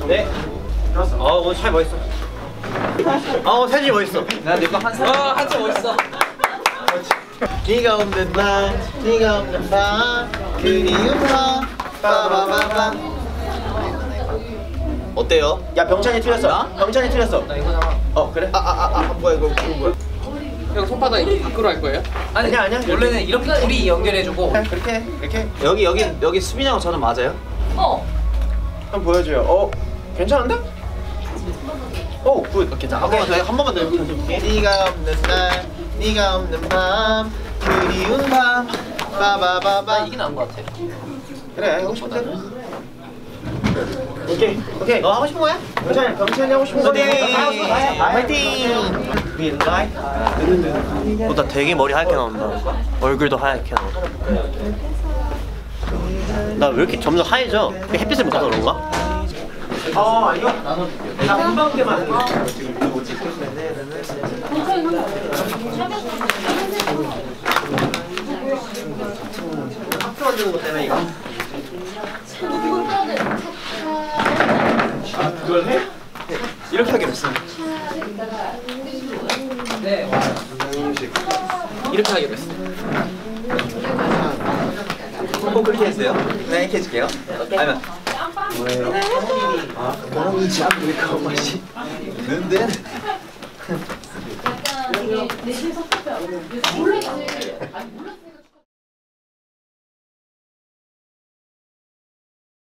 네. 오늘 잘 멋있어. 세진이 멋있어. 내거 한참 멋있어. 네가 없는 날, 네가 없는 밤, 그리운 밤, 빠바바바. 어때요? 야 병찬이 틀렸어. 병찬이 틀렸어. 나 이거 잡아. 그래? 뭐야 이거 뭐야? 형 손바닥 밖으로 할 거예요? 아니야. 원래는 이렇게 둘이 연결해주고. 그렇게 이렇게. 여기 수빈이하고 저는 맞아요? 한번 보여줘요. 괜찮은데? 굿. 오케이, 자, 한 번만 더 해볼게. 네가 없는 날, 네가 없는 밤, 그리운 밤, 빠바바바. 이게 나은 것 같아. 그래, 하고 싶은 대로. 오케이. 너 하고 싶은 거야? 병찬이 하고 싶은 거네. 파이팅! 나 되게 머리 하얗게 나온다. 얼굴도 하얗게 나온다. 나 왜 이렇게 점점 하얘져? 햇빛을 못 봐서 그런가? 아니요? 나 한방대만 학교 만드는 것 때문에 이거? 그걸 해? 이렇게 하기로 했어. 네. 이렇게 하기로 했어. 그렇게 했어요? 네, 이렇게 해줄게요. 아니면 그런지 아프리카 맛이 는데? 약간 이게 내실 섭섭해. 몰랐지.